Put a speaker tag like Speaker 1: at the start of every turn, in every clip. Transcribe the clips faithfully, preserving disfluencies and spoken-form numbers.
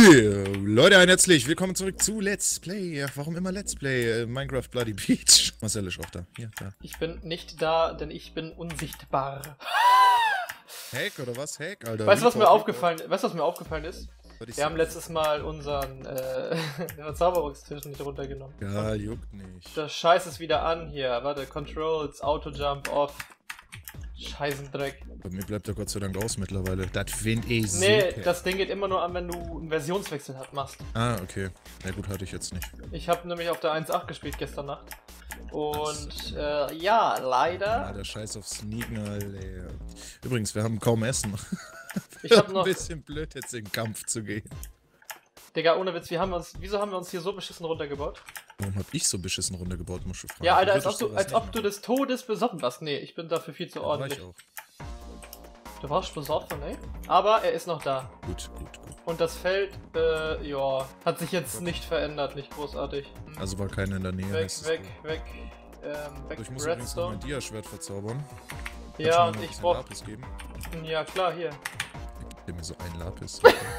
Speaker 1: Leute, ein herzlich willkommen zurück zu Let's Play. Ja, warum immer Let's Play? Äh, Minecraft Bloody Beach. Marcel ist auch da. Hier, da.
Speaker 2: Ich bin nicht da, denn ich bin unsichtbar.
Speaker 1: Hack oder was? Hack, Alter.
Speaker 2: Weißt du, was mir aufgefallen, weißt, was mir aufgefallen ist? Wir
Speaker 1: sagen?
Speaker 2: haben letztes Mal unseren äh, Verzauberungstisch nicht runtergenommen.
Speaker 1: Ja, juckt nicht.
Speaker 2: Das Scheiß ist wieder an hier. Warte, Controls, Auto Jump off. Scheißendreck.
Speaker 1: Bei mir bleibt er Gott sei Dank aus mittlerweile. Das finde ich super.
Speaker 2: Nee, das Ding geht immer nur an, wenn du einen Versionswechsel hat, machst.
Speaker 1: Ah, okay. Na gut, hatte ich jetzt nicht.
Speaker 2: Ich habe nämlich auf der eins Punkt acht gespielt gestern Nacht. Und äh, ja, leider.
Speaker 1: Ah, der Scheiß auf Sneaken, Alter. Übrigens, wir haben kaum Essen.
Speaker 2: Ich hab noch.
Speaker 1: Ein bisschen blöd, jetzt in den Kampf zu gehen.
Speaker 2: Digga, ohne Witz, wir haben uns, wieso haben wir uns hier so beschissen runtergebaut?
Speaker 1: Warum hab ich so beschissen runtergebaut, musst du fragen.
Speaker 2: Ja, Alter, als ob, du, als ob du des Todes besoffen warst. Nee, ich bin dafür viel zu
Speaker 1: ja,
Speaker 2: ordentlich.
Speaker 1: war ich auch.
Speaker 2: Du warst besoffen, ey? Aber er ist noch da.
Speaker 1: Gut, gut, gut.
Speaker 2: Und das Feld, äh, ja, hat sich jetzt nicht verändert, nicht großartig.
Speaker 1: Also war keiner in der Nähe.
Speaker 2: Weg, weg, weg, ähm, weg,
Speaker 1: also ich muss übrigens noch mein
Speaker 2: Redstone.
Speaker 1: Dia-Schwert verzaubern.
Speaker 2: Ja,
Speaker 1: Kannst du mir noch
Speaker 2: und
Speaker 1: ein
Speaker 2: ich
Speaker 1: bisschen
Speaker 2: brauch.
Speaker 1: Lapis geben?
Speaker 2: Ja, klar, hier.
Speaker 1: Gib mir so ein Lapis.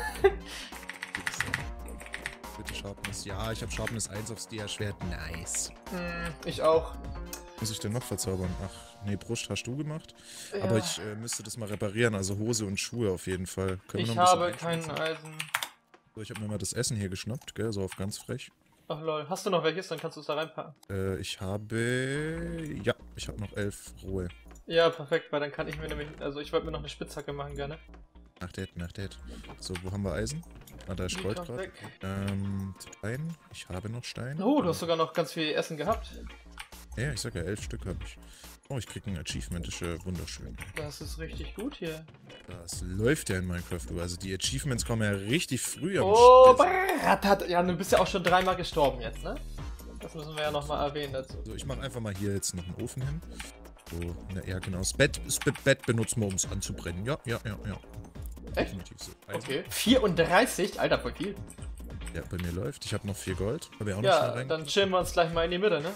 Speaker 1: Bitte Sharpness. Ja, ich habe Sharpness eins aufs Dia-Schwert. Nice.
Speaker 2: Hm, ich auch.
Speaker 1: Muss ich denn noch verzaubern? Ach, nee, Brust hast du gemacht.
Speaker 2: Ja.
Speaker 1: Aber ich äh, müsste das mal reparieren. Also Hose und Schuhe auf jeden Fall. Können wir
Speaker 2: Ich
Speaker 1: noch ein
Speaker 2: habe
Speaker 1: bisschen
Speaker 2: keinen
Speaker 1: einschätzen?
Speaker 2: Eisen.
Speaker 1: So, ich habe mir mal das Essen hier geschnappt, gell? So auf ganz frech.
Speaker 2: Ach lol, hast du noch welches? Dann kannst du es da reinpacken.
Speaker 1: Äh, ich habe... Ja, ich habe noch elf rohe.
Speaker 2: Ja, perfekt, weil dann kann ich mir nämlich. Also, ich wollte mir noch eine Spitzhacke machen gerne.
Speaker 1: Nach det, nach det. So, wo haben wir Eisen? Ah, da ist
Speaker 2: Die
Speaker 1: Gold
Speaker 2: kommt
Speaker 1: gerade.
Speaker 2: weg.
Speaker 1: Ähm, Stein. Ich habe noch Stein.
Speaker 2: Oh, du hast sogar noch ganz viel Essen gehabt.
Speaker 1: Ja, ich sag ja, elf Stück habe ich. Oh, ich krieg ein Achievement, ist ja wunderschön.
Speaker 2: Das ist richtig gut hier.
Speaker 1: Das läuft ja in Minecraft, du. Also die Achievements kommen ja richtig früh am
Speaker 2: Oh,
Speaker 1: Start.
Speaker 2: brrr, ja, du bist ja auch schon dreimal gestorben jetzt, ne? Das müssen wir ja nochmal erwähnen dazu.
Speaker 1: So, ich mache einfach mal hier jetzt noch einen Ofen hin. So, na, ja genau. Das Bett, das Bett benutzen wir, um es anzubrennen. Ja, ja, ja, ja.
Speaker 2: Echt?
Speaker 1: Definitiv so. Eisen.
Speaker 2: Okay. vierunddreißig? Alter, voll viel.
Speaker 1: Ja, bei mir läuft. Ich habe noch vier Gold. Hab ich auch noch schnell
Speaker 2: Ja,
Speaker 1: rein.
Speaker 2: dann chillen wir uns gleich mal in die Mitte, ne?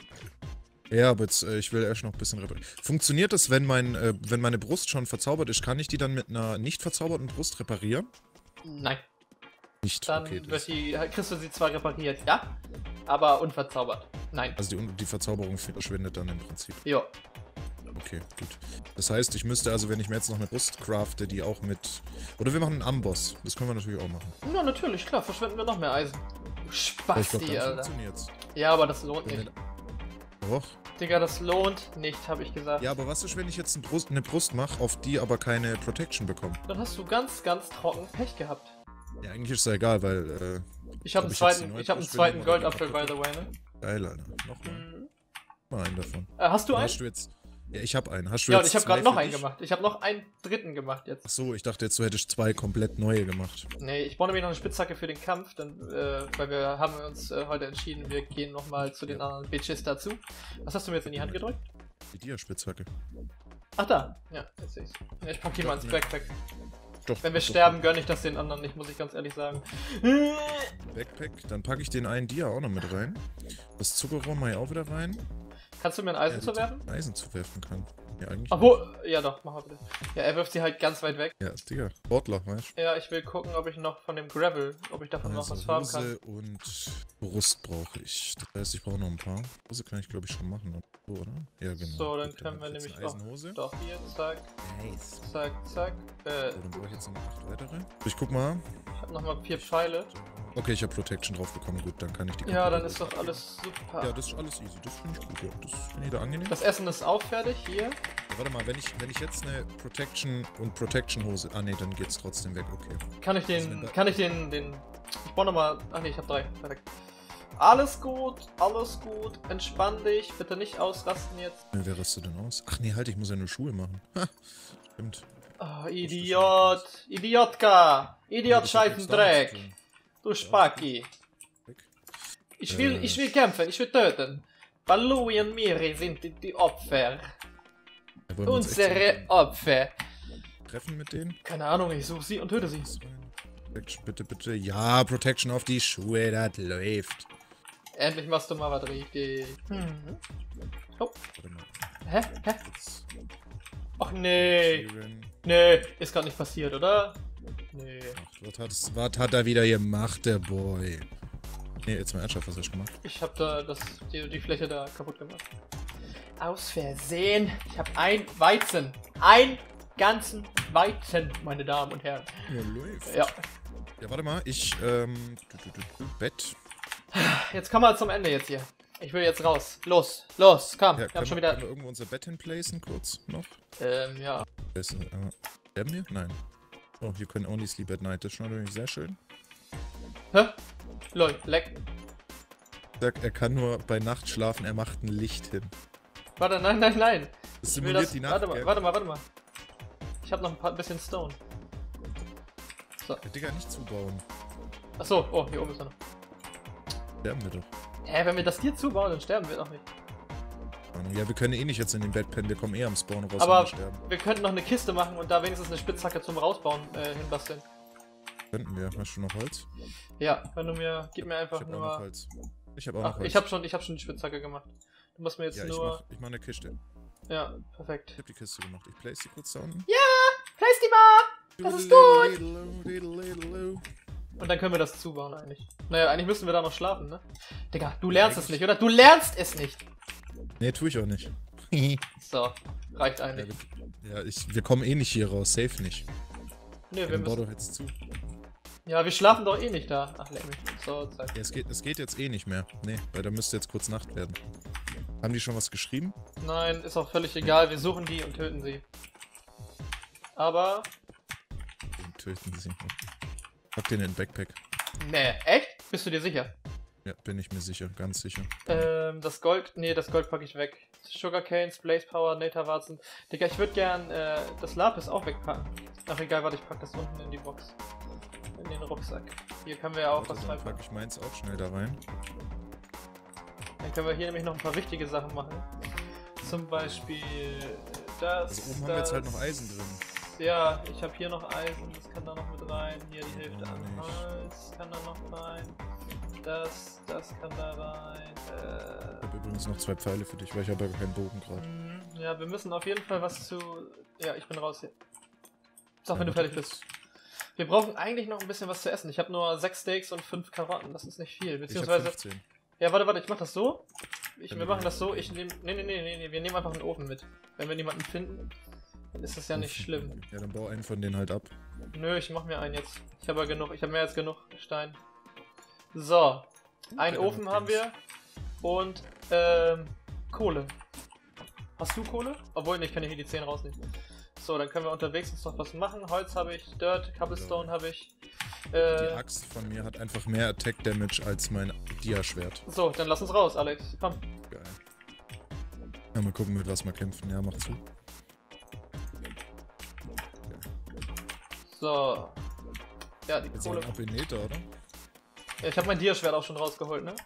Speaker 1: Ja, aber jetzt, äh, ich will erst noch ein bisschen reparieren. Funktioniert das, wenn, mein, äh, wenn meine Brust schon verzaubert ist, kann ich die dann mit einer nicht verzauberten Brust reparieren?
Speaker 2: Nein.
Speaker 1: Nicht,
Speaker 2: Dann
Speaker 1: okay.
Speaker 2: wird
Speaker 1: Das,
Speaker 2: die, kriegst du sie zwar repariert, ja, aber unverzaubert. Nein.
Speaker 1: also die, die Verzauberung verschwindet dann im Prinzip.
Speaker 2: Jo.
Speaker 1: Okay, gut. Das heißt, ich müsste also, wenn ich mir jetzt noch eine Brust crafte, die auch mit... Oder wir machen einen Amboss. Das können wir natürlich auch machen.
Speaker 2: Ja, natürlich, klar, verschwenden wir noch mehr Eisen. Du
Speaker 1: Aber ich
Speaker 2: Spasti,
Speaker 1: glaube, dann
Speaker 2: Alter.
Speaker 1: funktioniert's.
Speaker 2: Ja, aber das lohnt
Speaker 1: Wenn
Speaker 2: nicht.
Speaker 1: wir- Doch.
Speaker 2: Digga, das lohnt nicht, habe ich gesagt.
Speaker 1: Ja, aber was ist, wenn ich jetzt eine Brust, eine Brust mache, auf die aber keine Protection bekomme?
Speaker 2: Dann hast du ganz, ganz trocken Pech gehabt.
Speaker 1: Ja, eigentlich ist es ja egal, weil, äh...
Speaker 2: Ich habe
Speaker 1: Ob
Speaker 2: einen
Speaker 1: ich jetzt die
Speaker 2: zweiten,
Speaker 1: neue
Speaker 2: ich habe einen
Speaker 1: Brust will,
Speaker 2: zweiten
Speaker 1: nehmen oder die
Speaker 2: Goldapfel, by
Speaker 1: kaputte?
Speaker 2: the way, ne?
Speaker 1: Geil, Alter. Nochmal.
Speaker 2: Mhm.
Speaker 1: Mal einen davon.
Speaker 2: Äh, hast du
Speaker 1: Oder
Speaker 2: einen?
Speaker 1: Hast du jetzt... Ja, ich habe einen. Hast du
Speaker 2: Ja, und
Speaker 1: jetzt
Speaker 2: ich habe
Speaker 1: zwei
Speaker 2: gerade noch
Speaker 1: für
Speaker 2: einen
Speaker 1: dich?
Speaker 2: gemacht. Ich habe noch einen dritten gemacht jetzt.
Speaker 1: Ach so, ich dachte jetzt, du hättest zwei komplett neue gemacht.
Speaker 2: Nee, ich brauche nämlich noch eine Spitzhacke für den Kampf, dann, äh, weil wir haben uns äh, heute entschieden, wir gehen nochmal zu den anderen Bitches dazu. Was hast du mir jetzt in die Hand gedrückt?
Speaker 1: Die Dia-Spitzhacke.
Speaker 2: Ach da, ja, jetzt sehe ich's. Ja, ich pack die mal ins
Speaker 1: Nee.
Speaker 2: Backpack.
Speaker 1: Doch.
Speaker 2: Wenn wir
Speaker 1: doch,
Speaker 2: sterben, gönne ich das den anderen nicht, muss ich ganz ehrlich sagen.
Speaker 1: Backpack. Dann packe ich den einen Dia auch noch mit rein. Das Zuckerrohr mache ich auch wieder rein.
Speaker 2: Kannst du mir ein Eisen
Speaker 1: Ja,
Speaker 2: zuwerfen?
Speaker 1: Eisen zuwerfen kann. Ja, eigentlich.
Speaker 2: Obwohl, ja doch, mach mal bitte. Ja, er wirft sie halt ganz weit weg.
Speaker 1: Ja, Digga. Sportler, weißt
Speaker 2: Ja, ich will gucken, ob ich noch von dem Gravel, ob ich
Speaker 1: du?
Speaker 2: davon noch
Speaker 1: Also
Speaker 2: was farmen kann.
Speaker 1: Hose und Brust brauche ich. Das heißt, ich brauche noch ein paar. Hose kann ich, glaube ich, schon machen. So, oder? Ja, genau.
Speaker 2: So, dann
Speaker 1: Gut,
Speaker 2: können wir
Speaker 1: hab ich jetzt
Speaker 2: nämlich
Speaker 1: eine
Speaker 2: auch-
Speaker 1: Eisenhose.
Speaker 2: Doch, hier, zack,
Speaker 1: Nice.
Speaker 2: zack, zack. Äh,
Speaker 1: So, dann brauche ich jetzt noch acht weitere. Ich guck mal.
Speaker 2: ich hab nochmal vier Pfeile.
Speaker 1: Okay, ich habe Protection drauf bekommen. Gut, dann kann ich die
Speaker 2: Ja,
Speaker 1: komplette
Speaker 2: dann ist doch
Speaker 1: Hose
Speaker 2: alles super.
Speaker 1: Ja, das ist alles easy. Das finde ich gut, ja. Das finde ich da angenehm.
Speaker 2: Das Essen ist auch fertig, hier.
Speaker 1: Ja, warte mal, wenn ich, wenn ich jetzt eine Protection und Protection Hose... Ah, nee, dann geht's trotzdem weg, okay.
Speaker 2: Kann ich
Speaker 1: Also wenn
Speaker 2: den,
Speaker 1: da-
Speaker 2: kann ich den, den, ich brauche nochmal, ach nee, ich habe drei, perfekt. Alles gut, alles gut, entspann dich, bitte nicht ausrasten jetzt.
Speaker 1: Nee, wer rastet denn aus? Ach nee, halt, ich muss ja nur Schuhe machen. Ha, stimmt.
Speaker 2: Oh, Idiot, Idiotka, Idiot
Speaker 1: Das hat nichts damit
Speaker 2: Scheißendreck,
Speaker 1: zu tun.
Speaker 2: du Spacki.
Speaker 1: Weg.
Speaker 2: Ich will,
Speaker 1: Äh.
Speaker 2: ich will kämpfen, ich will töten. Balui und Miri sind die, die Opfer.
Speaker 1: Ja, wollen wir uns echt
Speaker 2: Unsere Opfer.
Speaker 1: so treffen mit denen?
Speaker 2: Keine Ahnung, ich suche sie und töte sie.
Speaker 1: Was rein? Protection, bitte, bitte. Ja, Protection auf die Schuhe, das läuft.
Speaker 2: Endlich machst du mal was richtig. Mhm. Oh,
Speaker 1: Warte mal.
Speaker 2: hä? Hä?
Speaker 1: Jetzt
Speaker 2: Ach nee.
Speaker 1: clearen.
Speaker 2: Nee, ist gerade nicht passiert, oder? Nee.
Speaker 1: Ach, was, hat, was hat er wieder gemacht, der Boy? Nee, jetzt mal ernsthaft, was hast du gemacht?
Speaker 2: Ich hab da das, die, die Fläche da kaputt gemacht. Aus Versehen. Ich hab ein Weizen. Ein ganzen Weizen, meine Damen und Herren.
Speaker 1: Ja, läuft.
Speaker 2: Ja.
Speaker 1: Ja, warte mal, ich, ähm, du, du, du, du, Bett.
Speaker 2: Jetzt kommen wir zum Ende jetzt hier. Ich will jetzt raus. Los, los, komm.
Speaker 1: Ja,
Speaker 2: wir haben
Speaker 1: können,
Speaker 2: schon
Speaker 1: wir,
Speaker 2: wieder.
Speaker 1: können wir irgendwo unser Bett hinplacen, kurz noch?
Speaker 2: Ähm, ja.
Speaker 1: Ist, äh, sterben wir? Nein. Oh, you can only sleep at night. Das ist schon natürlich sehr schön.
Speaker 2: Hä? Lol, leck.
Speaker 1: Sagt, er kann nur bei Nacht schlafen, er macht ein Licht hin.
Speaker 2: Warte, nein, nein, nein.
Speaker 1: Das
Speaker 2: Ich will
Speaker 1: simuliert
Speaker 2: das.
Speaker 1: die Nacht.
Speaker 2: Warte mal,
Speaker 1: gell?
Speaker 2: warte mal, warte mal. Ich hab noch ein paar ein bisschen Stone. So.
Speaker 1: Ja, Digga, nicht zubauen.
Speaker 2: Achso, oh, hier oben ist er noch.
Speaker 1: Sterben wir doch.
Speaker 2: Hä, wenn wir das hier zubauen, dann sterben wir doch nicht.
Speaker 1: Ja, wir können eh nicht jetzt in den Bett pennen, wir kommen eh am Spawn raus,
Speaker 2: Aber
Speaker 1: wenn wir sterben.
Speaker 2: wir könnten noch eine Kiste machen und da wenigstens eine Spitzhacke zum Rausbauen äh, hinbasteln.
Speaker 1: Könnten wir. Hast du noch Holz?
Speaker 2: Ja, wenn du mir. Gib mir einfach
Speaker 1: Ich hab auch noch
Speaker 2: nur.
Speaker 1: Holz. Ich hab auch
Speaker 2: Ach,
Speaker 1: noch Holz.
Speaker 2: ich hab schon, ich hab schon die Spitzhacke gemacht. Du musst mir jetzt
Speaker 1: ja, ich
Speaker 2: nur.
Speaker 1: mach, ich mach eine Kiste.
Speaker 2: Ja, perfekt.
Speaker 1: Ich hab die Kiste gemacht. Ich place die kurz da unten.
Speaker 2: Place die mal! Das ist gut! Und dann können wir das zubauen eigentlich. Naja, eigentlich müssen wir da noch schlafen, ne? Digga, du lernst es nicht, oder? Du lernst es nicht!
Speaker 1: Nee, tue ich auch nicht.
Speaker 2: So, reicht
Speaker 1: ja,
Speaker 2: eigentlich.
Speaker 1: wir, ja, ich, wir kommen eh nicht hier raus. Safe nicht.
Speaker 2: Nee, wir
Speaker 1: Dann bau
Speaker 2: müssen.
Speaker 1: doch jetzt zu.
Speaker 2: Ja, wir schlafen doch eh nicht da. Ach, leck mich. So, Zeit.
Speaker 1: Ja, es geht, es geht jetzt eh nicht mehr. Nee, weil da müsste jetzt kurz Nacht werden. Haben die schon was geschrieben?
Speaker 2: Nein, ist auch völlig egal. Wir suchen die und töten sie. Aber.
Speaker 1: Den töten sie. Pack den in den Backpack.
Speaker 2: Nee, echt? Bist du dir sicher?
Speaker 1: Ja, bin ich mir sicher. Ganz sicher.
Speaker 2: Ähm, das Gold. Nee, das Gold packe ich weg. Sugarcanes, Blaze Power, Netherwarzen. Digga, ich würde gern äh, das Lapis auch wegpacken. Ach egal, warte, ich pack das unten in die Box. In den Rucksack. Hier können wir ja auch
Speaker 1: Warte,
Speaker 2: was
Speaker 1: dann
Speaker 2: reinpacken.
Speaker 1: pack ich meins auch schnell da rein.
Speaker 2: Dann können wir hier nämlich noch ein paar wichtige Sachen machen. Zum Beispiel das.
Speaker 1: Also oben
Speaker 2: das.
Speaker 1: haben wir jetzt halt noch Eisen drin.
Speaker 2: Ja, ich habe hier noch Eisen, das kann da noch mit rein. Hier die Hälfte
Speaker 1: Oh,
Speaker 2: an
Speaker 1: nicht.
Speaker 2: Holz kann da noch rein. Das, das kann da rein.
Speaker 1: Ich
Speaker 2: Äh,
Speaker 1: habe übrigens noch zwei Pfeile für dich, weil ich habe ja keinen Bogen gerade.
Speaker 2: mh, ja, wir müssen auf jeden Fall was zu. Ja, ich bin raus hier. Sag,
Speaker 1: Ja,
Speaker 2: wenn du
Speaker 1: warte
Speaker 2: fertig bist. Wir brauchen eigentlich noch ein bisschen was zu essen. Ich habe nur sechs Steaks und fünf Karotten. Das ist nicht viel.
Speaker 1: Ich habe
Speaker 2: Beziehungsweise.
Speaker 1: fünfzehn.
Speaker 2: Ja, warte, warte, ich mach das so. Ich,
Speaker 1: Wenn
Speaker 2: wir
Speaker 1: du
Speaker 2: machen das
Speaker 1: den-
Speaker 2: so. Ich nehme. Nee, nee, nee, nee, nee, wir nehmen einfach einen Ofen mit. Wenn wir niemanden finden, dann ist das ja nicht schlimm.
Speaker 1: Ja, dann bau einen von denen halt ab.
Speaker 2: Nö, ich mach mir einen jetzt. Ich habe ja genug. Ich habe mehr als genug Stein. So. Einen
Speaker 1: Ja,
Speaker 2: Ofen
Speaker 1: dann
Speaker 2: haben wir. Und, ähm, Kohle. Hast du Kohle? Obwohl, nee, ich kann hier die zehn rausnehmen. So, dann können wir unterwegs uns noch was machen. Holz habe ich, Dirt, Cobblestone habe ich.
Speaker 1: Die
Speaker 2: Äh,
Speaker 1: Axt von mir hat einfach mehr Attack Damage als mein Dia-Schwert.
Speaker 2: so, dann lass uns raus, Alex. Komm.
Speaker 1: Geil. Ja, mal gucken, mit was wir kämpfen. Ja, mach zu.
Speaker 2: So. Ja, die
Speaker 1: Jetzt
Speaker 2: Kohle.
Speaker 1: sagen ab in Nether, oder?
Speaker 2: Ja, ich habe mein Dia-Schwert auch schon rausgeholt, ne?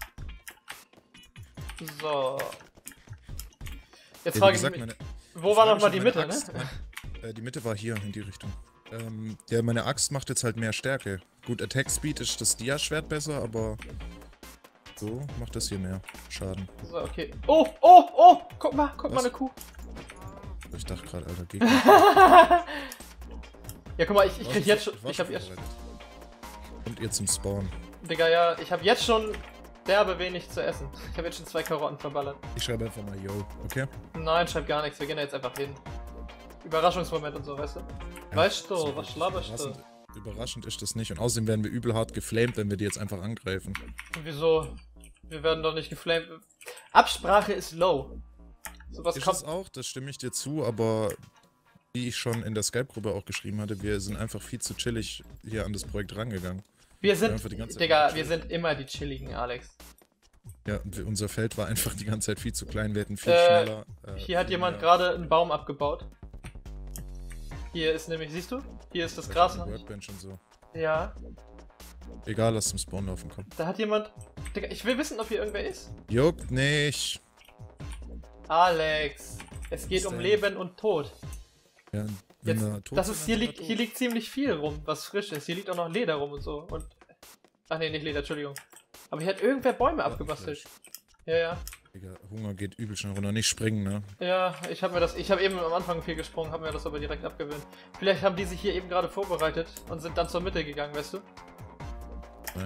Speaker 2: So. Jetzt
Speaker 1: Ja,
Speaker 2: frage
Speaker 1: wie
Speaker 2: ich
Speaker 1: gesagt,
Speaker 2: mich,
Speaker 1: meine,
Speaker 2: wo
Speaker 1: ich
Speaker 2: war
Speaker 1: frage
Speaker 2: nochmal
Speaker 1: mich,
Speaker 2: die
Speaker 1: ob
Speaker 2: Mitte,
Speaker 1: meine Axt,
Speaker 2: ne?
Speaker 1: Mein, äh, die Mitte war hier, in die Richtung. Ähm, ja, meine Axt macht jetzt halt mehr Stärke. Gut, Attack Speed ist das Dia-Schwert besser, aber so macht das hier mehr Schaden.
Speaker 2: So, okay. Oh, oh, oh! Guck mal, guck mal
Speaker 1: Was?
Speaker 2: eine Kuh.
Speaker 1: Ich dachte gerade, Alter, Gegner.
Speaker 2: Ja, guck mal, ich, ich
Speaker 1: war
Speaker 2: krieg
Speaker 1: schon-
Speaker 2: jetzt schon.
Speaker 1: war
Speaker 2: Ich hab
Speaker 1: schon
Speaker 2: jetzt.
Speaker 1: vorbereitet. Kommt ihr zum Spawn.
Speaker 2: Digga, ja, ich hab jetzt schon derbe wenig zu essen. Ich hab jetzt schon zwei Karotten verballert.
Speaker 1: Ich schreibe einfach mal Yo, okay?
Speaker 2: Nein, schreib gar nichts, wir gehen da jetzt einfach hin. Überraschungsmoment und so, weißt du?
Speaker 1: Ja,
Speaker 2: Weißt du,
Speaker 1: so
Speaker 2: was
Speaker 1: richtig
Speaker 2: schlabberst du?
Speaker 1: überraschend, überraschend ist das nicht. Und außerdem werden wir übel hart geflamed, wenn wir die jetzt einfach angreifen.
Speaker 2: Wieso? Wir werden doch nicht geflamed. Absprache ist low. So was
Speaker 1: Ist
Speaker 2: kommt.
Speaker 1: es auch, das stimme ich dir zu, aber wie ich schon in der Skype-Gruppe auch geschrieben hatte, wir sind einfach viel zu chillig hier an das Projekt rangegangen.
Speaker 2: Wir
Speaker 1: einfach
Speaker 2: sind.
Speaker 1: die ganze Zeit
Speaker 2: Digga,
Speaker 1: chillig.
Speaker 2: wir sind immer die chilligen, Alex.
Speaker 1: Ja, und wir, unser Feld war einfach die ganze Zeit viel zu klein, wir hätten viel
Speaker 2: Äh,
Speaker 1: schneller... Äh,
Speaker 2: Hier hat
Speaker 1: viel
Speaker 2: jemand
Speaker 1: mehr-
Speaker 2: gerade einen Baum abgebaut. Hier ist nämlich, siehst du? Hier ist das
Speaker 1: vielleicht
Speaker 2: Gras
Speaker 1: eine
Speaker 2: noch nicht.
Speaker 1: Workbench und so.
Speaker 2: Ja,
Speaker 1: Egal, lass zum Spawn laufen, komm.
Speaker 2: da hat jemand. Digga, ich will wissen, ob hier irgendwer ist.
Speaker 1: Juckt nicht.
Speaker 2: Alex, es geht
Speaker 1: Was
Speaker 2: um
Speaker 1: denn?
Speaker 2: Leben und Tod.
Speaker 1: Ja, wenn
Speaker 2: Jetzt,
Speaker 1: er tot
Speaker 2: das
Speaker 1: sind,
Speaker 2: ist,
Speaker 1: dann
Speaker 2: hier,
Speaker 1: sind wir
Speaker 2: liegt,
Speaker 1: tot.
Speaker 2: hier liegt ziemlich viel rum, was frisch ist. Hier liegt auch noch Leder rum und so. Und. Ach nee, nicht Leder, Entschuldigung. Aber hier hat irgendwer Bäume abgebastelt. Ja, ja.
Speaker 1: Digga, Hunger geht übel schnell runter. Nicht springen, ne?
Speaker 2: Ja, ich habe mir das. Ich habe eben am Anfang viel gesprungen, habe mir das aber direkt abgewöhnt. Vielleicht haben die sich hier eben gerade vorbereitet und sind dann zur Mitte gegangen, weißt du?
Speaker 1: Nein,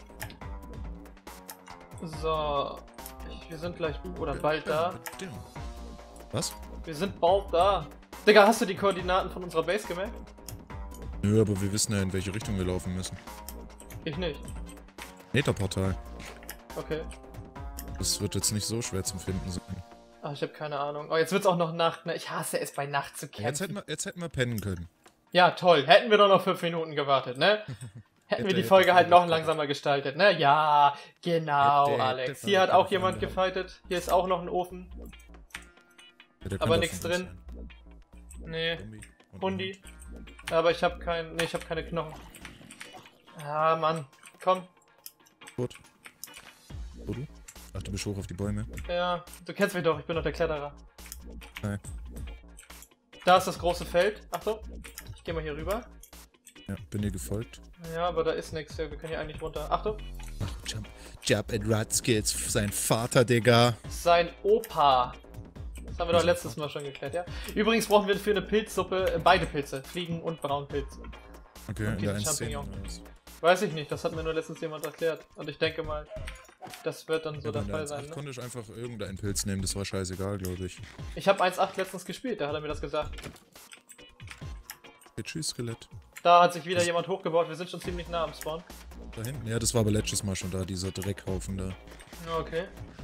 Speaker 2: So. Ich, wir sind gleich oder bald da.
Speaker 1: Was?
Speaker 2: Wir sind bald da. Digga, hast du die Koordinaten von unserer Base gemerkt?
Speaker 1: Nö, aber wir wissen ja, in welche Richtung wir laufen müssen.
Speaker 2: Ich nicht.
Speaker 1: Netherportal.
Speaker 2: Okay.
Speaker 1: Das wird jetzt nicht so schwer zum Finden sein.
Speaker 2: Ach, ich habe keine Ahnung. Oh, jetzt wird's auch noch Nacht, ne? Ich hasse es, bei Nacht zu kämpfen.
Speaker 1: Jetzt hätten, wir, jetzt hätten wir pennen können.
Speaker 2: Ja, toll. Hätten wir doch noch fünf Minuten gewartet, ne? Hätten wir die
Speaker 1: Hätte,
Speaker 2: Folge
Speaker 1: hätte,
Speaker 2: halt
Speaker 1: hätte,
Speaker 2: noch
Speaker 1: hätte.
Speaker 2: langsamer gestaltet, ne? Ja, genau,
Speaker 1: Hätte,
Speaker 2: Alex.
Speaker 1: hätte,
Speaker 2: Hier hat
Speaker 1: hätte,
Speaker 2: auch
Speaker 1: hätte,
Speaker 2: jemand
Speaker 1: hätte.
Speaker 2: gefightet. Hier ist auch noch ein Ofen.
Speaker 1: Ja, der
Speaker 2: Aber
Speaker 1: könnte
Speaker 2: nichts
Speaker 1: auch von uns
Speaker 2: drin. Nee,
Speaker 1: sein. Zombie und
Speaker 2: Hundi. Aber ich habe kein, nee, ich habe keine Knochen. Ah, Mann. Komm.
Speaker 1: Gut. Wo du? Ach, du bist hoch auf die Bäume.
Speaker 2: Ja, du kennst mich doch, ich bin doch der Kletterer.
Speaker 1: Nein.
Speaker 2: Da ist das große Feld. Achtung. Ich gehe mal hier rüber.
Speaker 1: Ja, bin dir gefolgt.
Speaker 2: Ja, aber da ist nichts. Wir können hier eigentlich runter. Achtung.
Speaker 1: Ach, Jump. Jump and Run Skills. Sein Vater, Digga.
Speaker 2: Sein Opa. Das haben wir doch letztes Mal schon geklärt, ja? Übrigens brauchen wir für eine Pilzsuppe äh, beide Pilze. Fliegen- und Braunpilze.
Speaker 1: Okay,
Speaker 2: Und
Speaker 1: in der
Speaker 2: diesen
Speaker 1: eins zehn
Speaker 2: Champignon.
Speaker 1: oder was?
Speaker 2: Weiß ich nicht, das hat mir nur letztens jemand erklärt. Und ich denke mal, das wird dann so
Speaker 1: Ja,
Speaker 2: der
Speaker 1: in der
Speaker 2: Fall
Speaker 1: eins
Speaker 2: sein,
Speaker 1: acht
Speaker 2: ne?
Speaker 1: konnte ich einfach irgendeinen Pilz nehmen, das war scheißegal, glaube ich.
Speaker 2: Ich habe eins Punkt acht letztens gespielt, da hat er mir das gesagt.
Speaker 1: Okay, tschüss, Skelett.
Speaker 2: Da hat sich wieder jemand hochgebaut, wir sind schon ziemlich nah am Spawn.
Speaker 1: Da hinten? Ja, das war aber letztes Mal schon da, dieser Dreckhaufen da.
Speaker 2: Ja, okay.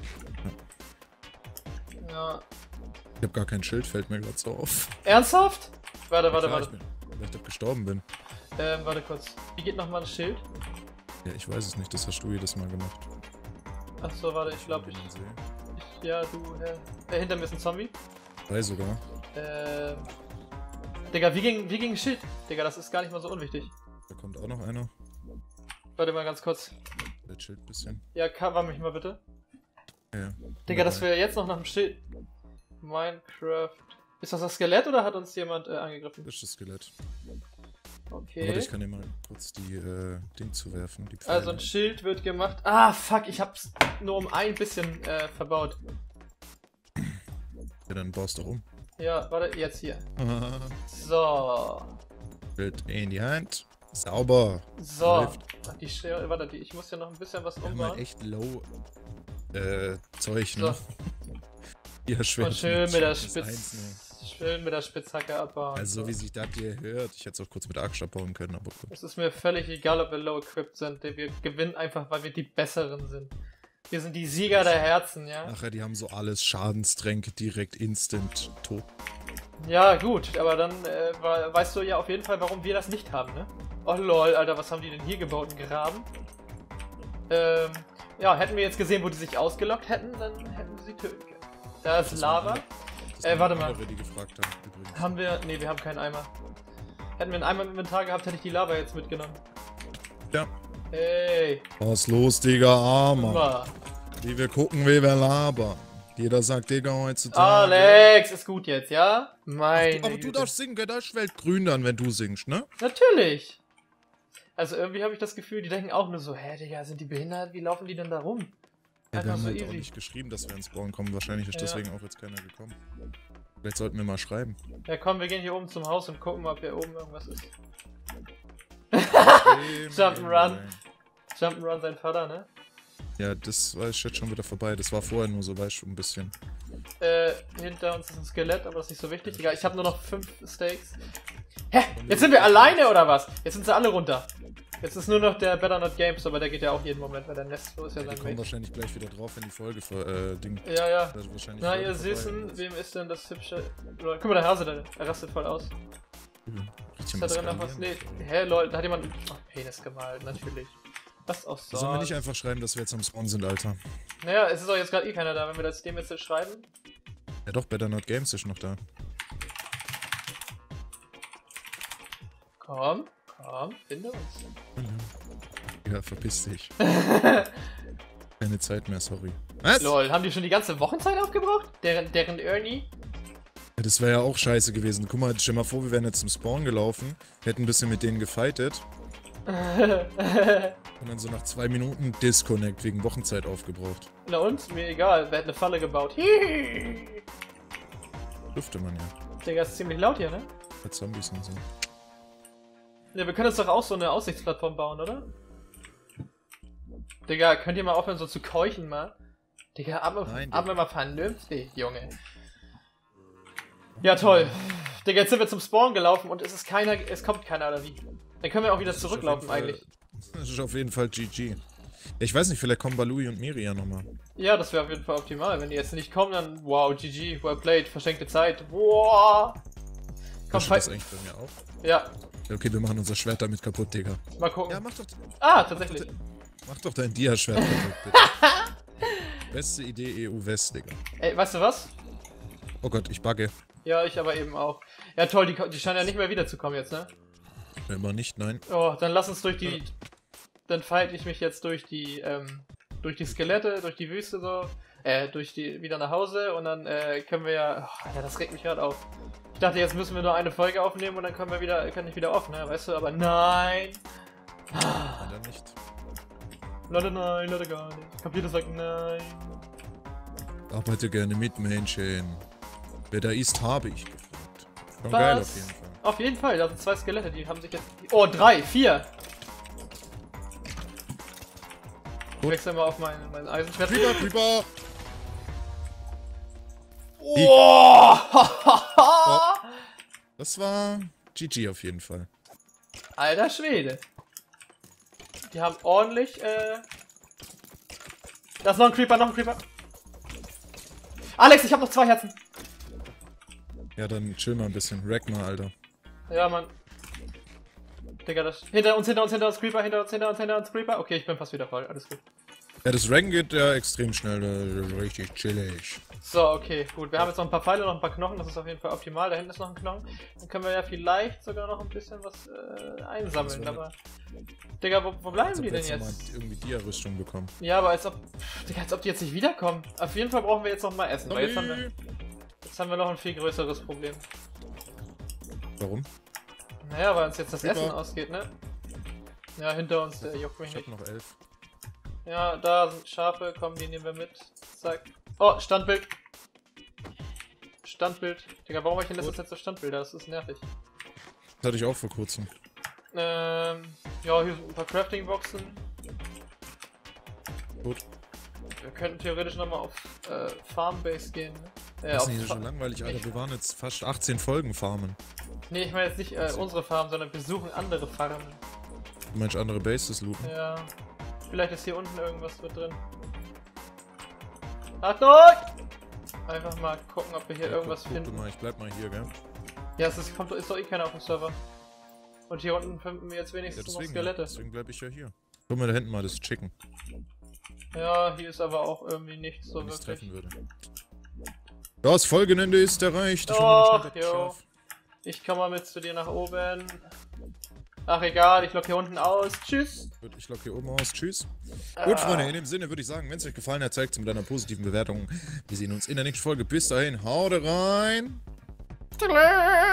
Speaker 2: Ja.
Speaker 1: Ich hab gar kein Schild, fällt mir gerade so auf.
Speaker 2: Ernsthaft? Warte, warte,
Speaker 1: Klar,
Speaker 2: warte.
Speaker 1: Ich bin, weil ich doch gestorben bin.
Speaker 2: Ähm, warte kurz. Wie geht nochmal das Schild?
Speaker 1: Ja, ich weiß es nicht, das hast du jedes Mal gemacht.
Speaker 2: Achso, warte, ich glaube ich,
Speaker 1: Wenn man sehe.
Speaker 2: ich. Ja, du, Herr. Äh, hinter mir ist ein Zombie.
Speaker 1: Drei sogar.
Speaker 2: Ähm. Digga, wie ging, wie ging Schild? Digga, das ist gar nicht mal so unwichtig.
Speaker 1: Da kommt auch noch einer.
Speaker 2: Warte mal ganz kurz.
Speaker 1: Das Schild ein bisschen.
Speaker 2: Ja, cover mich mal bitte.
Speaker 1: Ja, ja.
Speaker 2: Digga, dass wir jetzt noch nach dem Schild. Minecraft. Ist das das Skelett oder hat uns jemand äh, angegriffen?
Speaker 1: Das ist das Skelett.
Speaker 2: Okay.
Speaker 1: Warte, ich kann dir mal kurz die äh, Ding zuwerfen. Die Pfeile.
Speaker 2: Also ein Schild wird gemacht. Ah, fuck, ich hab's nur um ein bisschen äh, verbaut.
Speaker 1: Ja, dann baust du um.
Speaker 2: Ja, warte, jetzt hier. So.
Speaker 1: Schild in die Hand. Sauber.
Speaker 2: So.
Speaker 1: Läuft.
Speaker 2: Ach, die Schere, warte, die, ich muss ja noch ein bisschen was
Speaker 1: Wir haben
Speaker 2: umbauen.
Speaker 1: halt echt low äh, Zeug,
Speaker 2: So.
Speaker 1: ne? Ja, schwer.
Speaker 2: Und schön mit der
Speaker 1: Das ist eins nur.
Speaker 2: Spitz, schön mit der Spitzhacke abbauen.
Speaker 1: Also, so wie sich das hier hört. Ich hätte es auch kurz mit der Axt abbauen können, aber gut.
Speaker 2: Es ist mir völlig egal, ob wir low equipped sind. Wir gewinnen einfach, weil wir die Besseren sind. Wir sind die Sieger der Herzen, ja?
Speaker 1: Nachher, die haben so alles Schadenstränke direkt instant tot.
Speaker 2: Ja, gut, aber dann äh, we- weißt du ja auf jeden Fall, warum wir das nicht haben, ne? Oh lol, Alter, was haben die denn hier gebaut? Ein Graben? Ähm, ja, hätten wir jetzt gesehen, wo die sich ausgelockt hätten, dann hätten wir sie töten können. Da ist
Speaker 1: Das
Speaker 2: Lava.
Speaker 1: waren Das
Speaker 2: Äh,
Speaker 1: waren
Speaker 2: warte mal.
Speaker 1: andere, die gefragt haben, übrigens.
Speaker 2: Haben wir. Ne, wir haben keinen Eimer. Hätten wir einen Eimer im Inventar gehabt, hätte ich die Lava jetzt mitgenommen.
Speaker 1: Ja.
Speaker 2: Ey,
Speaker 1: Was los, Digga, Armer?
Speaker 2: mal.
Speaker 1: Wie wir gucken, wie wir labern. Jeder sagt, Digga, heutzutage.
Speaker 2: Alex, ist gut jetzt, ja? Meine
Speaker 1: Aber du
Speaker 2: Güte.
Speaker 1: darfst singen, gell? Da ist Weltgrün dann, wenn du singst, ne?
Speaker 2: Natürlich. Also irgendwie habe ich das Gefühl, die denken auch nur so, hä, Digga, sind die behindert? Wie laufen die denn da rum?
Speaker 1: Ja, wir
Speaker 2: Einfach
Speaker 1: haben
Speaker 2: so
Speaker 1: halt auch
Speaker 2: easy.
Speaker 1: nicht geschrieben, dass wir ins Spawn kommen. Wahrscheinlich ist
Speaker 2: Ja.
Speaker 1: deswegen auch jetzt keiner gekommen. Vielleicht sollten wir mal schreiben.
Speaker 2: Ja komm, wir gehen hier oben zum Haus und gucken mal, ob hier oben irgendwas ist.
Speaker 1: Okay,
Speaker 2: Jump'n'Run. Jump'n'Run sein Vater, ne?
Speaker 1: Ja, das war jetzt schon wieder vorbei. Das war vorher nur so, weißt du, ein bisschen.
Speaker 2: Äh, hinter uns ist ein Skelett, aber das ist nicht so wichtig. Egal, ich habe nur noch fünf Steaks. Hä? Jetzt sind wir alleine oder was? Jetzt sind sie alle runter. Jetzt ist nur noch der Better Not Games, aber der geht ja auch jeden Moment, weil der Nestlo ist ja
Speaker 1: Wir
Speaker 2: sein
Speaker 1: kommen
Speaker 2: Mate.
Speaker 1: wahrscheinlich gleich wieder drauf, wenn die Folge ver äh, Ding.
Speaker 2: Ja, ja.
Speaker 1: Also wahrscheinlich
Speaker 2: Na,
Speaker 1: Folge
Speaker 2: ihr
Speaker 1: vorbei
Speaker 2: Süßen,
Speaker 1: ist.
Speaker 2: wem ist denn das hübsche... Guck mal, der Hase da, er rastet voll aus.
Speaker 1: Mhm. Richtig
Speaker 2: Ist da drin noch was? Nee, hä, lol, da hat jemand... Ach, Penis gemalt, natürlich. Was auch so.
Speaker 1: Sollen wir nicht einfach schreiben, dass wir jetzt am Spawn sind, Alter?
Speaker 2: Naja, es ist doch jetzt gerade eh keiner da, wenn wir das dem jetzt schreiben.
Speaker 1: Ja doch, Better Not Games ist noch da.
Speaker 2: Komm, komm, finde uns.
Speaker 1: Ja, verpiss dich. Keine Zeit mehr, sorry. Was?
Speaker 2: Lol, haben die schon die ganze Wochenzeit aufgebraucht? Deren, deren Ernie?
Speaker 1: Ja, das wäre ja auch scheiße gewesen. Guck mal, stell mal vor, wir wären jetzt zum Spawn gelaufen, hätten ein bisschen mit denen gefightet Und dann so nach zwei Minuten Disconnect wegen Wochenzeit aufgebraucht.
Speaker 2: Na und? Mir egal, wer hat eine Falle gebaut? Hihihi.
Speaker 1: Dürfte man ja.
Speaker 2: Digga, ist ziemlich laut hier, ne?
Speaker 1: Bei Zombies und so.
Speaker 2: Ja, wir können uns doch auch so eine Aussichtsplattform bauen, oder? Digga, könnt ihr mal aufhören so zu keuchen, mal? Digga, atme, atme mal vernünftig, Junge. Ja, toll. Digga, jetzt sind wir zum Spawn gelaufen und es ist keiner, es kommt keiner, oder wie? Dann können wir auch wieder
Speaker 1: Das
Speaker 2: zurücklaufen,
Speaker 1: Fall,
Speaker 2: eigentlich.
Speaker 1: Das ist auf jeden Fall G G. Ich weiß nicht, vielleicht kommen Balui und Miri ja nochmal.
Speaker 2: Ja, das wäre auf jeden Fall optimal. Wenn die jetzt nicht kommen, dann wow, G G, well played, verschenkte Zeit. Wow. Komm,
Speaker 1: Ist das eigentlich bei mir auch?
Speaker 2: Ja.
Speaker 1: Okay, wir machen unser Schwert damit kaputt, Digga.
Speaker 2: Mal gucken.
Speaker 1: Ja, mach doch,
Speaker 2: Ah, tatsächlich.
Speaker 1: mach doch dein Dia-Schwert kaputt, bitte. Beste Idee E U-West, Digga.
Speaker 2: Ey, weißt du was?
Speaker 1: Oh Gott, ich bugge.
Speaker 2: Ja, ich aber eben auch. Ja toll, die, die scheinen ja nicht mehr wiederzukommen jetzt, ne?
Speaker 1: Immer nicht, nein.
Speaker 2: Oh, dann lass uns durch die... Dann fight ich mich jetzt durch die, ähm, durch die Skelette, durch die Wüste so, äh, durch die, wieder nach Hause und dann, äh, können wir ja... Oh, ja, das regt mich gerade auf. Ich dachte, jetzt müssen wir nur eine Folge aufnehmen und dann können wir wieder, kann ich wieder auf, ne? Weißt du, aber nein!
Speaker 1: Leider nicht.
Speaker 2: Leute, nein, Leute, gar nicht. Computer sagt nein.
Speaker 1: Arbeite gerne mit, Männchen. Wer da ist, habe ich gefragt. Schon
Speaker 2: Was?
Speaker 1: geil auf jeden Fall.
Speaker 2: Auf jeden Fall, da sind zwei Skelette, die haben sich jetzt... Oh, drei, vier! Ich wechsle mal auf mein, mein Eisenschwert.
Speaker 1: Creeper, Creeper!
Speaker 2: Oh!
Speaker 1: Oh. Das war G G auf jeden Fall.
Speaker 2: Alter Schwede. Die haben ordentlich, äh... Da ist noch ein Creeper, noch ein Creeper. Alex, ich habe noch zwei Herzen.
Speaker 1: Ja, dann chill mal ein bisschen. Rack mal, Alter.
Speaker 2: Ja, Mann. Digga, das... Hinter uns, hinter uns, hinter uns Creeper, hinter uns, hinter uns, hinter uns Creeper. Okay, ich bin fast wieder voll, alles gut.
Speaker 1: Ja, das Ranken geht ja extrem schnell. Das ist richtig chillig.
Speaker 2: So, okay, gut. Wir haben jetzt noch ein paar Pfeile, noch ein paar Knochen, das ist auf jeden Fall optimal. Da hinten ist noch ein Knochen. Dann können wir ja vielleicht sogar noch ein bisschen was äh, einsammeln, aber... Digga, wo, wo bleiben die denn
Speaker 1: jetzt?
Speaker 2: jetzt?
Speaker 1: Irgendwie Dia-Rüstung bekommen.
Speaker 2: Ja, aber als ob... Digga, als ob die jetzt nicht wiederkommen. Auf jeden Fall brauchen wir jetzt noch mal Essen, weil jetzt haben wir... Jetzt haben wir noch ein viel größeres Problem.
Speaker 1: Warum?
Speaker 2: Naja, weil uns jetzt das
Speaker 1: Super.
Speaker 2: Essen ausgeht, ne? Ja, hinter uns, der juckt mich
Speaker 1: Ich hab
Speaker 2: nicht.
Speaker 1: noch elf.
Speaker 2: Ja, da sind Schafe, komm, die nehmen wir mit. Zack. Oh, Standbild. Standbild. Digga, warum habe ich in letzter Zeit so Standbilder? Das ist nervig.
Speaker 1: Das hatte ich auch vor kurzem.
Speaker 2: Ähm, ja, hier sind ein paar Crafting-Boxen.
Speaker 1: Gut.
Speaker 2: Wir könnten theoretisch nochmal auf äh, Farmbase gehen. Ne? Äh,
Speaker 1: Das
Speaker 2: auf
Speaker 1: ist nicht so
Speaker 2: Fa-
Speaker 1: langweilig, Alter.
Speaker 2: Ich-
Speaker 1: Wir waren jetzt fast achtzehn Folgen farmen.
Speaker 2: Nee, ich meine jetzt nicht äh, unsere Farm, sondern wir suchen andere Farmen.
Speaker 1: Du meinst andere Bases looten?
Speaker 2: Ja. Vielleicht ist hier unten irgendwas mit drin. Achtung! Einfach mal gucken, ob wir hier
Speaker 1: Ja,
Speaker 2: irgendwas
Speaker 1: guck, guck du
Speaker 2: finden.
Speaker 1: mal, ich bleib mal hier, gell?
Speaker 2: Ja, es ist, kommt, ist doch eh keiner auf dem Server. Und hier unten finden wir jetzt
Speaker 1: Ja,
Speaker 2: wenigstens noch
Speaker 1: deswegen,
Speaker 2: Skelette.
Speaker 1: deswegen bleib ich ja hier. Guck mal da hinten mal, das Chicken.
Speaker 2: Ja, hier ist aber auch irgendwie nichts so
Speaker 1: Wenn ich es
Speaker 2: wirklich.
Speaker 1: treffen würde. Das Folgenende ist erreicht. Ich
Speaker 2: Doch,
Speaker 1: hole mir noch
Speaker 2: jo.
Speaker 1: das Schaf.
Speaker 2: Ich komme mal mit zu dir nach oben. Ach egal, ich lock hier unten aus. Tschüss.
Speaker 1: Gut, ich logge hier oben aus. Tschüss.
Speaker 2: Ah.
Speaker 1: Gut, Freunde, in dem Sinne würde ich sagen, wenn es euch gefallen hat, zeigt es mit einer positiven Bewertung. Wir sehen uns in der nächsten Folge. Bis dahin, haut rein.
Speaker 2: Tschüss.